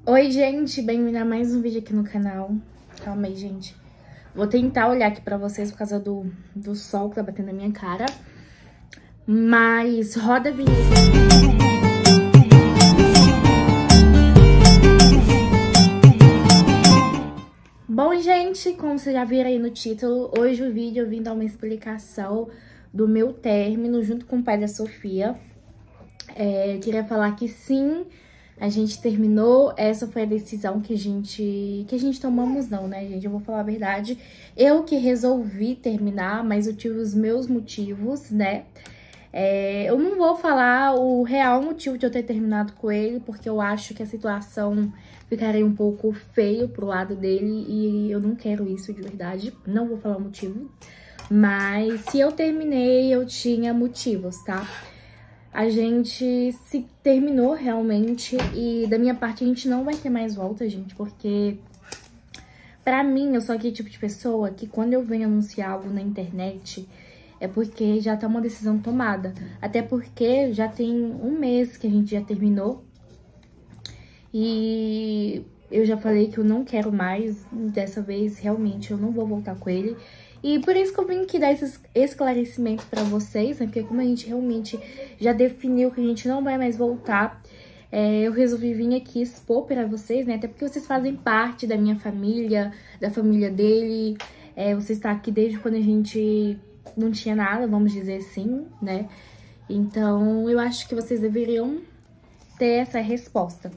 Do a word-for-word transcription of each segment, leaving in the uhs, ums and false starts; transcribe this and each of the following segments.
Oi, gente, bem-vindo a mais um vídeo aqui no canal. Calma aí, gente. Vou tentar olhar aqui pra vocês por causa do, do sol que tá batendo na minha cara. Mas roda a vinheta. Bom, gente, como vocês já viram aí no título, hoje o vídeo eu vim dar uma explicação do meu término junto com o pai da Sofia. É, queria falar que sim, a gente terminou, essa foi a decisão que a gente, que a gente tomamos não, né, gente? Eu vou falar a verdade, eu que resolvi terminar, mas eu tive os meus motivos, né? É, eu não vou falar o real motivo de eu ter terminado com ele, porque eu acho que a situação ficaria um pouco feio pro lado dele e eu não quero isso de verdade, não vou falar o motivo. Mas se eu terminei, eu tinha motivos, tá? A gente se terminou realmente e da minha parte a gente não vai ter mais volta, gente, porque pra mim eu sou aquele tipo de pessoa que quando eu venho anunciar algo na internet é porque já tá uma decisão tomada. Até porque já tem um mês que a gente já terminou e eu já falei que eu não quero mais, dessa vez realmente eu não vou voltar com ele. E por isso que eu vim aqui dar esse esclarecimento pra vocês, né? Porque como a gente realmente já definiu que a gente não vai mais voltar, é, eu resolvi vir aqui expor pra vocês, né? Até porque vocês fazem parte da minha família, da família dele. É, você está aqui desde quando a gente não tinha nada, vamos dizer assim, né? Então, eu acho que vocês deveriam ter essa resposta.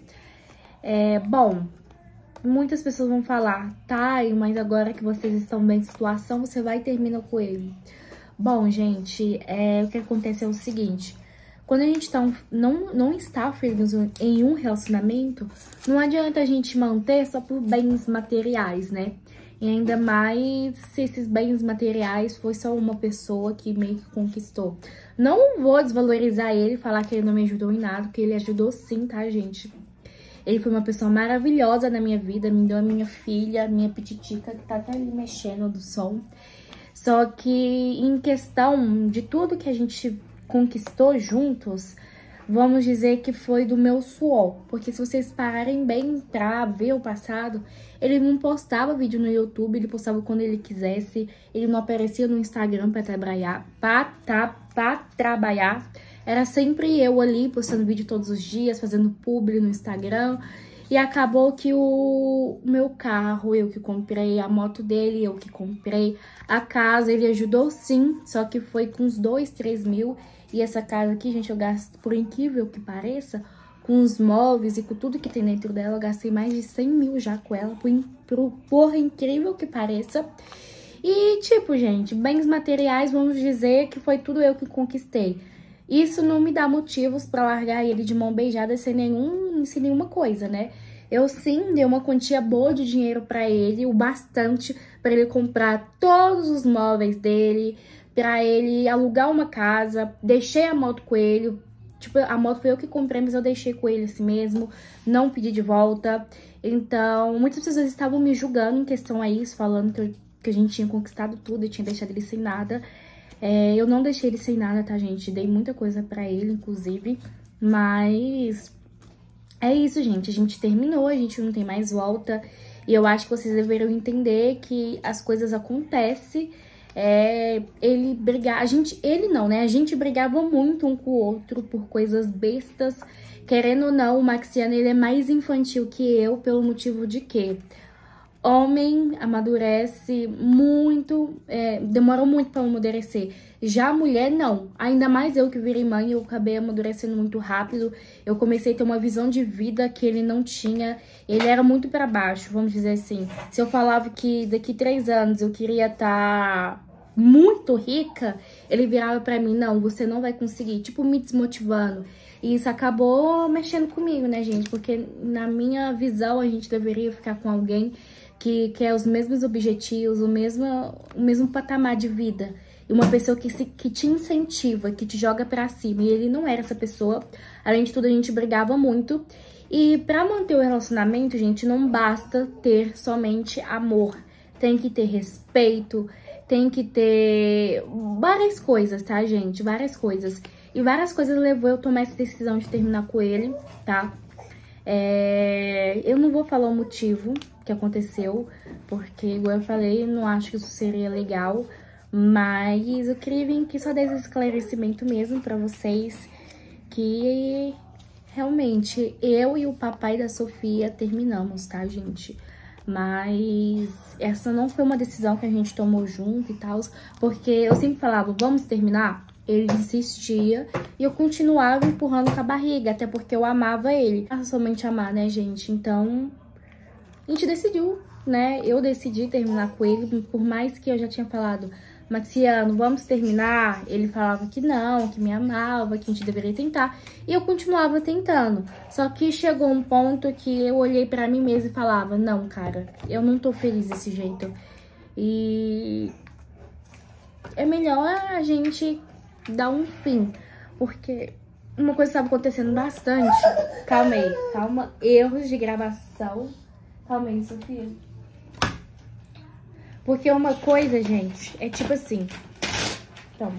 É, bom... Muitas pessoas vão falar, tá, mas agora que vocês estão bem em situação, você vai e termina com ele. Bom, gente, é, o que acontece é o seguinte, quando a gente tá um, não, não está feliz em um relacionamento, não adianta a gente manter só por bens materiais, né? E ainda mais se esses bens materiais foi só uma pessoa que meio que conquistou. Não vou desvalorizar ele, falar que ele não me ajudou em nada, porque ele ajudou sim, tá, gente? Ele foi uma pessoa maravilhosa na minha vida, me deu a minha filha, minha pititica, que tá até ali mexendo do som. Só que em questão de tudo que a gente conquistou juntos, vamos dizer que foi do meu suor. Porque se vocês pararem bem pra ver o passado, ele não postava vídeo no YouTube, ele postava quando ele quisesse, ele não aparecia no Instagram pra trabalhar, pra, pra, pra trabalhar. Era sempre eu ali, postando vídeo todos os dias, fazendo publi no Instagram. E acabou que o meu carro, eu que comprei, a moto dele, eu que comprei, a casa, ele ajudou sim, só que foi com uns dois, três mil. E essa casa aqui, gente, eu gasto, por incrível que pareça, com os móveis e com tudo que tem dentro dela, eu gastei mais de cem mil já com ela, por, por, por incrível que pareça. E tipo, gente, bens materiais, vamos dizer que foi tudo eu que conquistei. Isso não me dá motivos pra largar ele de mão beijada sem, nenhum, sem nenhuma coisa, né? Eu sim dei uma quantia boa de dinheiro pra ele, o bastante pra ele comprar todos os móveis dele, pra ele alugar uma casa, deixei a moto com ele. Tipo, a moto foi eu que comprei, mas eu deixei com ele assim mesmo, não pedi de volta. Então, muitas pessoas estavam me julgando em questão a isso, falando que, eu, que a gente tinha conquistado tudo e tinha deixado ele sem nada. É, eu não deixei ele sem nada, tá, gente? Dei muita coisa pra ele, inclusive. Mas é isso, gente. A gente terminou, a gente não tem mais volta. E eu acho que vocês deveriam entender que as coisas acontecem. É, ele brigar... A gente... Ele não, né? A gente brigava muito um com o outro por coisas bestas. Querendo ou não, o Maxiano, ele é mais infantil que eu, pelo motivo de que... Homem amadurece muito, é, demorou muito para amadurecer. Já a mulher, não. Ainda mais eu que virei mãe, eu acabei amadurecendo muito rápido. Eu comecei a ter uma visão de vida que ele não tinha. Ele era muito para baixo, vamos dizer assim. Se eu falava que daqui três anos eu queria estar muito rica, ele virava para mim, não, você não vai conseguir. Tipo, me desmotivando. E isso acabou mexendo comigo, né, gente? Porque na minha visão, a gente deveria ficar com alguém que quer os mesmos objetivos, o mesmo, o mesmo patamar de vida. E uma pessoa que, se, que te incentiva, que te joga pra cima. E ele não era essa pessoa. Além de tudo, a gente brigava muito. E pra manter o relacionamento, gente, não basta ter somente amor. Tem que ter respeito, tem que ter várias coisas, tá, gente? Várias coisas. E várias coisas levou eu a tomar essa decisão de terminar com ele, tá? É... É, eu não vou falar o motivo que aconteceu, porque, igual eu falei, eu não acho que isso seria legal. Mas eu queria vir aqui só dar esse esclarecimento mesmo pra vocês, que realmente eu e o papai da Sofia terminamos, tá, gente? Mas essa não foi uma decisão que a gente tomou junto e tal, porque eu sempre falava, vamos terminar? Ele insistia e eu continuava empurrando com a barriga, até porque eu amava ele. Não somente amar, né, gente? Então, a gente decidiu, né? Eu decidi terminar com ele, por mais que eu já tinha falado, Maxiano, vamos terminar? Ele falava que não, que me amava, que a gente deveria tentar. E eu continuava tentando. Só que chegou um ponto que eu olhei pra mim mesma e falava, não, cara, eu não tô feliz desse jeito. E é melhor a gente dar um fim. Porque uma coisa que estava acontecendo bastante... Calma aí, calma. Erros de gravação. Calma aí, Sofia. Porque uma coisa, gente, é tipo assim... Toma.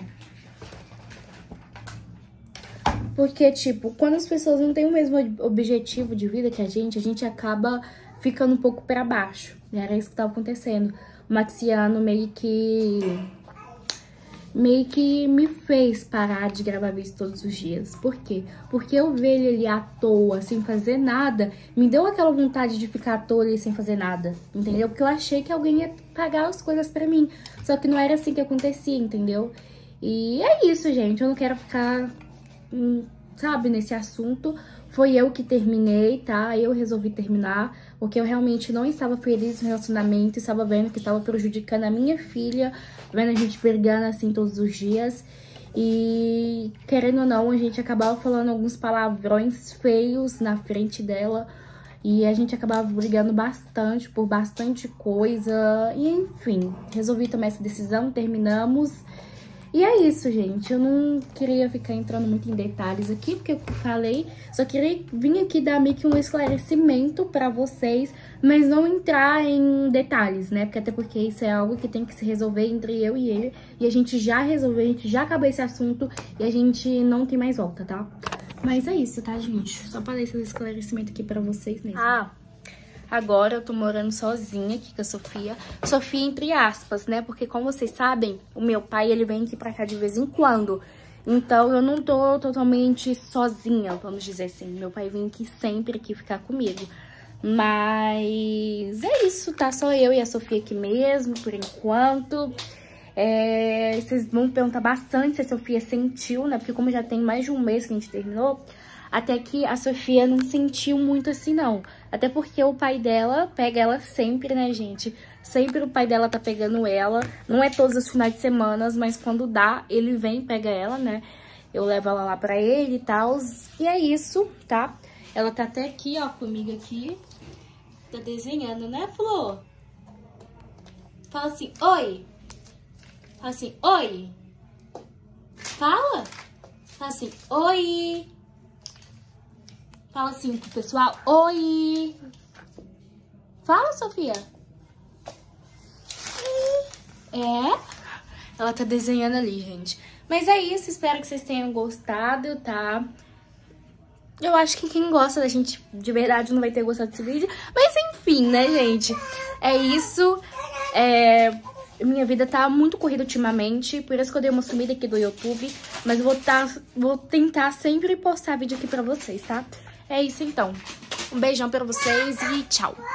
Porque, tipo, quando as pessoas não têm o mesmo objetivo de vida que a gente, a gente acaba ficando um pouco pra baixo. E era isso que tava acontecendo. O Maxiano meio que... meio que me fez parar de gravar vídeo todos os dias. Por quê? Porque eu ver ele ali à toa, sem fazer nada, me deu aquela vontade de ficar à toa ali sem fazer nada, entendeu? Porque eu achei que alguém ia pagar as coisas pra mim. Só que não era assim que acontecia, entendeu? E é isso, gente. Eu não quero ficar, sabe, nesse assunto. Foi eu que terminei, tá? Eu resolvi terminar, porque eu realmente não estava feliz no relacionamento, estava vendo que estava prejudicando a minha filha, vendo a gente brigando assim todos os dias. E, querendo ou não, a gente acabava falando alguns palavrões feios na frente dela. E a gente acabava brigando bastante, por bastante coisa. E, enfim, resolvi tomar essa decisão, terminamos. E é isso, gente. Eu não queria ficar entrando muito em detalhes aqui, porque eu falei. Só queria vir aqui dar meio que um esclarecimento pra vocês, mas não entrar em detalhes, né? Porque até porque isso é algo que tem que se resolver entre eu e ele. E a gente já resolveu, a gente já acabou esse assunto e a gente não tem mais volta, tá? Mas é isso, tá, gente? Só pra dar esse esclarecimento aqui pra vocês mesmo. Ah, agora eu tô morando sozinha aqui com a Sofia. Sofia, entre aspas, né? Porque, como vocês sabem, o meu pai, ele vem aqui pra cá de vez em quando. Então, eu não tô totalmente sozinha, vamos dizer assim. Meu pai vem aqui sempre aqui ficar comigo. Mas é isso, tá? Só eu e a Sofia aqui mesmo, por enquanto. É, vocês vão perguntar bastante se a Sofia sentiu, né? Porque como já tem mais de um mês que a gente terminou, até que a Sofia não sentiu muito assim, não. Até porque o pai dela pega ela sempre, né, gente? Sempre o pai dela tá pegando ela. Não é todos os finais de semana, mas quando dá, ele vem e pega ela, né? Eu levo ela lá pra ele e tal. E é isso, tá? Ela tá até aqui, ó, comigo aqui. Tá desenhando, né, Flor? Fala assim, oi. Fala assim, oi. Fala. Fala assim, oi. Fala assim pro pessoal, oi. Fala, Sofia. É. Ela tá desenhando ali, gente. Mas é isso, espero que vocês tenham gostado, tá? Eu acho que quem gosta da gente de verdade não vai ter gostado desse vídeo. Mas enfim, né, gente? É isso. É... Minha vida tá muito corrida ultimamente, por isso que eu dei uma sumida aqui do YouTube. Mas eu vou, tá... vou tentar sempre postar vídeo aqui pra vocês, tá? É isso então. Um beijão pra vocês e tchau.